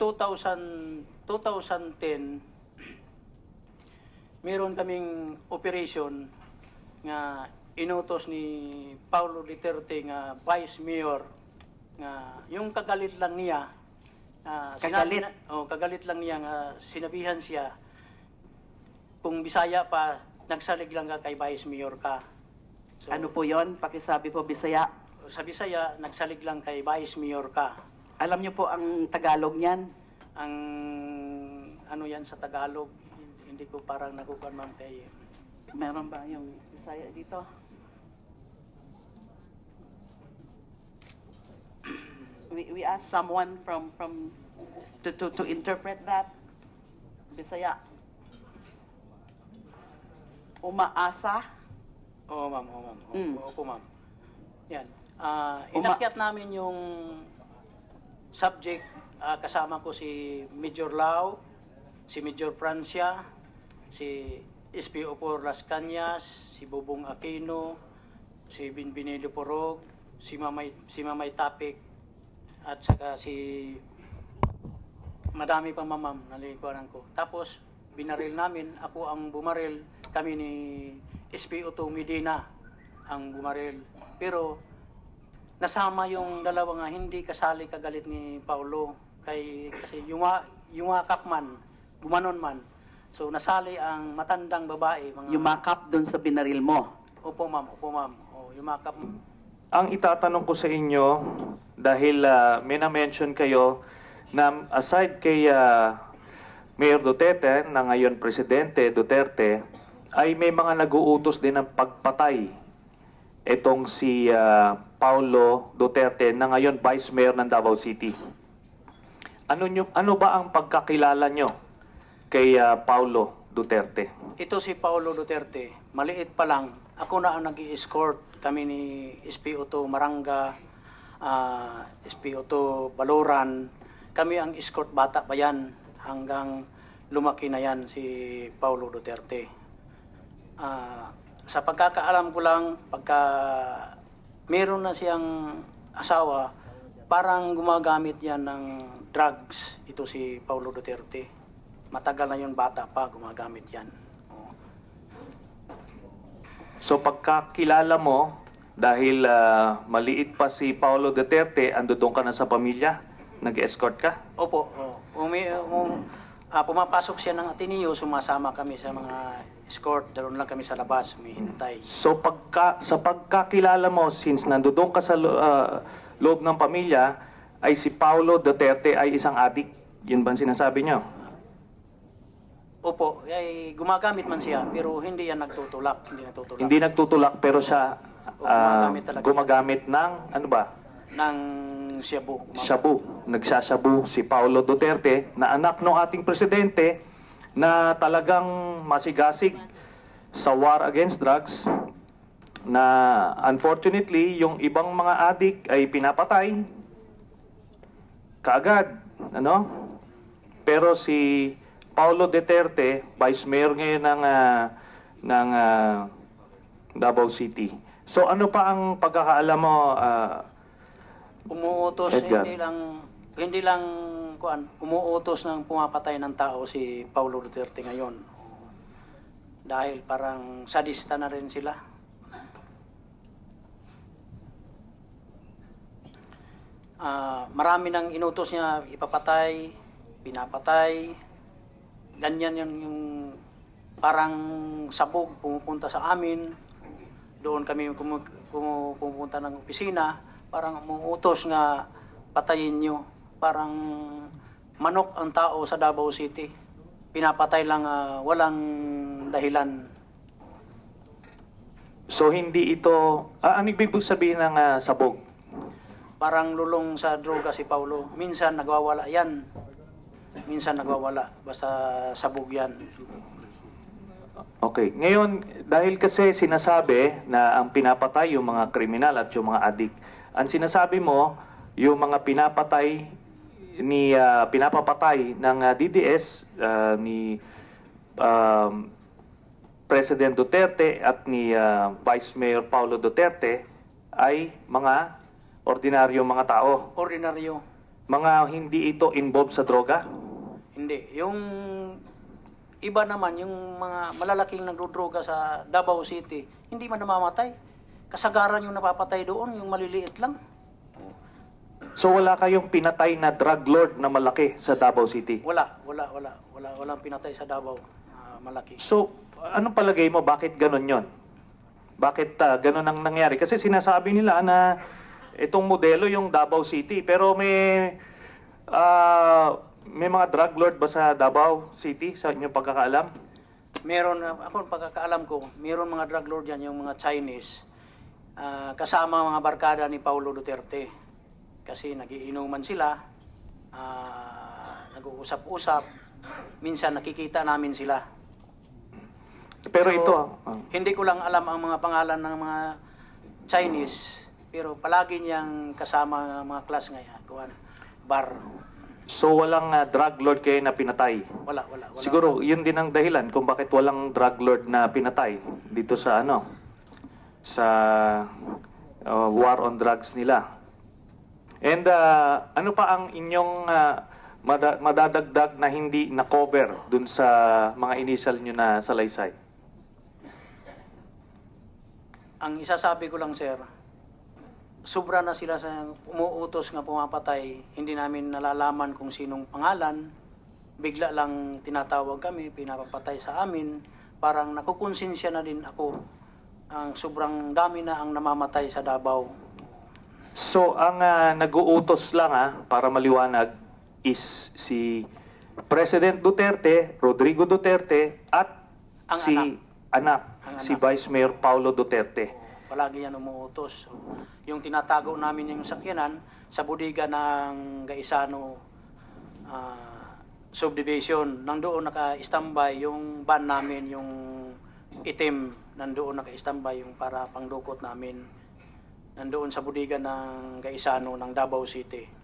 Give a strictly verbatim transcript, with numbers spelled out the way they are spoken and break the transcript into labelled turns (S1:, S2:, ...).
S1: two thousand, twenty ten, meron kaming operation nga inutos ni Paolo Duterte nga Vice Mayor nga yung kagalit lang niya uh,
S2: kagalit?
S1: Sinabi na, oh, kagalit lang niya nga sinabihan siya kung Bisaya pa nagsalig lang ka kay Vice Mayor ka. So,
S2: ano po yon? Pakisabi po Bisaya.
S1: Sa Bisaya, nagsalig lang kay Vice Mayor ka.
S2: Alam niyo po ang Tagalog niyan?
S1: Ang ano yan sa Tagalog, hindi ko parang nakukuha man kay...
S2: Meron ba yung Bisaya dito? We, we asked someone from from to, to, to interpret that. Bisaya. Umaasa?
S1: Oo, ma'am. Oo, ma'am.
S2: Mm.
S1: Oo po, ma'am. Yan. Uh, inakyat namin yung subject. Uh, kasama ko si Major Lau, si Major Francia, si S P O por Las Cañas, si Bubong Aquino, si Binbinilio Porog, si Mamay, si Mamay Tapik, at saka si madami pang mamam nalikuanan ko. Tapos binaril namin, ako ang bumaril, kami ni S P O two Medina ang bumaril. Pero nasama yung dalawa nga hindi kasali kagalit ni Paolo kay kasi yuma, yumakap man, bumanon man. So nasali ang matandang babae, mga
S2: yumakap doon sa binaril mo.
S1: Opo ma'am, opo ma'am. Oh, yumakap.
S3: Ang itatanong ko sa inyo dahil uh, may na-mention kayo na aside kay uh, Mayor Duterte na ngayon Presidente Duterte ay may mga nag-uutos din ng pagpatay. Itong si uh, Paolo Duterte na ngayon Vice Mayor ng Davao City. Ano, nyo, ano ba ang pagkakilala nyo kay uh, Paolo Duterte?
S1: Ito si Paolo Duterte, maliit pa lang. Ako na ang nag-i-escort kami ni S P O two Maranga, uh, S P O two Baloran. Kami ang escort bata pa yan hanggang lumaki na yan si Paolo Duterte. Uh, sa pagkakaalam ko lang, pagka meron na siyang asawa, parang gumagamit yan ng drugs, ito si Paolo Duterte. Matagal na yun, bata pa, gumagamit yan. Oh.
S3: So pagkakilala mo, dahil uh, maliit pa si Paolo Duterte, ando doon ka na sa pamilya? Nag-escort ka?
S1: Opo. Oh. Umi, um, uh, pumapasok siya ng Ateneo, sumasama kami sa mga escort, daron lang kami sa labas, humihintay.
S3: So pagka, sa pagkakilala mo, since nandoon ka sa uh, loob ng pamilya, ay si Paolo Duterte ay isang adik. Yun ba ang sinasabi niyo?
S1: Opo, ay gumagamit man siya, pero hindi yan nagtutulak. Hindi nagtutulak.
S3: Hindi nagtutulak, pero siya uh,
S1: gumagamit,
S3: gumagamit ng, ano ba?
S1: Ng shabu.
S3: Shabu. Nagsashabu si Paolo Duterte, na anak ng ating presidente, na talagang masigasig sa war against drugs, na unfortunately, yung ibang mga adik ay pinapatay kaagad, ano? Pero si Paolo Duterte, Vice Mayor ngayon ng, uh, ng uh, Davao City. So ano pa ang pagkakaalam mo, uh,
S1: umuutos,
S3: Edgar?
S1: hindi lang, hindi lang, kuan, umuutos ng pumapatay ng tao si Paolo Duterte ngayon. Dahil parang sadista na rin sila. Uh, marami nang inutos niya ipapatay, pinapatay. Ganyan yun yung parang sabog pumupunta sa amin. Doon kami kum kum pumupunta ng opisina, parang umuutos nga patayin nyo. Parang manok ang tao sa Davao City. Pinapatay lang uh, walang dahilan.
S3: So hindi ito, ah, ano ibig sabihin ng uh, sabog?
S1: Parang lulong sa droga si Paolo. Minsan nagwawala yan. Minsan nagwawala. Basta sabog yan.
S3: Okay. Ngayon, dahil kasi sinasabi na ang pinapatay yung mga kriminal at yung mga adik, ang sinasabi mo, yung mga pinapatay ni uh, pinapapatay ng uh, D D S uh, ni um, President Duterte at ni uh, Vice Mayor Paolo Duterte ay mga ordinaryong mga tao.
S1: Ordinaryo.
S3: mga hindi ito involved sa droga?
S1: Hindi. Yung iba naman, yung mga malalaking nagdodroga sa Davao City, hindi man namamatay. Kasagaran yung napapatay doon, yung maliliit lang.
S3: So wala kayong pinatay na drug lord na malaki sa Davao City?
S1: Wala, wala, wala. Wala, walang pinatay sa Davao uh, malaki.
S3: So, anong palagay mo, bakit ganun yon? Bakit uh, ganun ang nangyari? Kasi sinasabi nila na itong modelo yung Davao City, pero may uh, may mga drug lord ba sa Davao City sa inyong pagkakaalam?
S1: Meron, uh, ako pagkakaalam ko, meron mga drug lord yan, yung mga Chinese, uh, kasama mga barkada ni Paolo Duterte. Kasi nagiinuman sila, uh, nag-uusap-usap, minsan nakikita namin sila.
S3: Pero, pero ito,
S1: uh, hindi ko lang alam ang mga pangalan ng mga Chinese, pero palagi niyang kasama ng mga class ngayon, kuwan, bar.
S3: So walang uh, drug lord kayo na pinatay?
S1: Wala, wala, wala.
S3: Siguro yun din ang dahilan kung bakit walang drug lord na pinatay dito sa ano, sa uh, war on drugs nila. And uh, ano pa ang inyong uh, mada- madadagdag na hindi na-cover dun sa mga initial nyo na salaysay?
S1: Ang isasabi ko lang, sir, sobra na sila sa umuutos nga pumapatay. Hindi namin nalalaman kung sinong pangalan. Bigla lang tinatawag kami, pinapapatay sa amin. Parang nakukonsensya na din ako. Ang sobrang dami na ang namamatay sa Davao.
S3: So ang uh, nag-uutos lang ah, para maliwanag is si President Duterte, Rodrigo Duterte at
S1: Ang
S3: si
S1: anak.
S3: anak,
S1: Ang
S3: si
S1: anak.
S3: Vice Mayor Paolo Duterte.
S1: Palagi yan umuutos. So, yung tinatago namin yung sakyanan sa bodega ng Gaisano uh, subdivision, nandoon naka-standby yung van namin, yung itim, nandoon naka-standby yung para pangdukot namin. Nandoon sa bodega ng Gaisano ng Davao City.